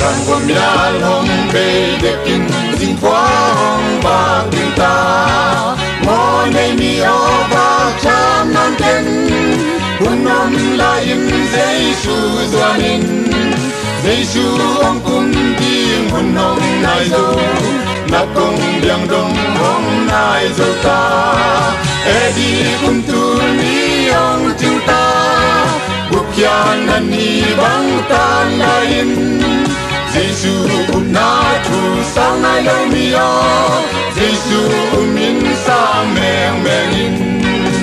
Gồm nhà lòng bê để kinh dinh khóa hồng bạc tình ta ngõ này mi ô bạc trăm non tên buồn nôm la im Giêsu doanin Giêsu ông cung tiếng buồn nôm nai dâu na công biang đông hồng nai dâu ta e đi kun tu ni ông chúng ta bukian nani bang ta lain Giêsu na thu sang nai lâu mio Giêsu min sang meng mengin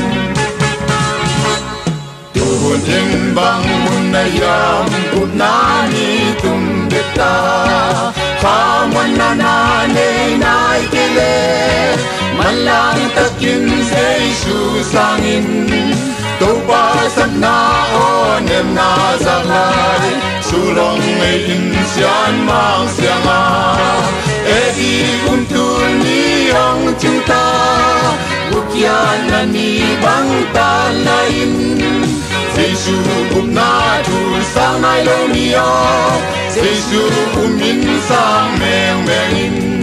tu buồn in bang mun na yam na ni tum beta pha mun na ne nai kele malang takin Giêsu sangin tu pa sat na o nem na zaklai sulong ngay in sian mang sianga edi untul ni ang cinta bukian nani bang ta lain Giêsu na thu sang nai lo mio Giêsu min sang meng mengin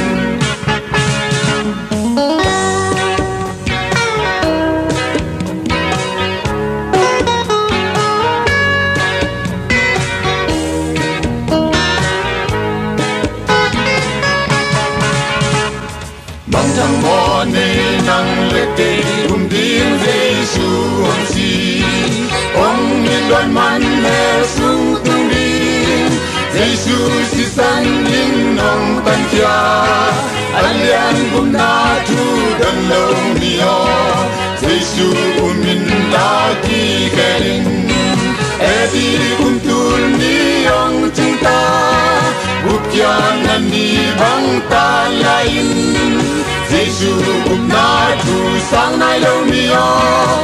thằng mò nê năng lệ tê tiếng Giêsu ông si ông nhìn loan man hè sung tung đi Giêsu si san in nong tan cha alian bum na thu dan lâu mio Giêsu min la ki kerin edi kuntul ni ang cinta bukian nani bang ta lain Giêsu na thu sang nai lâu mio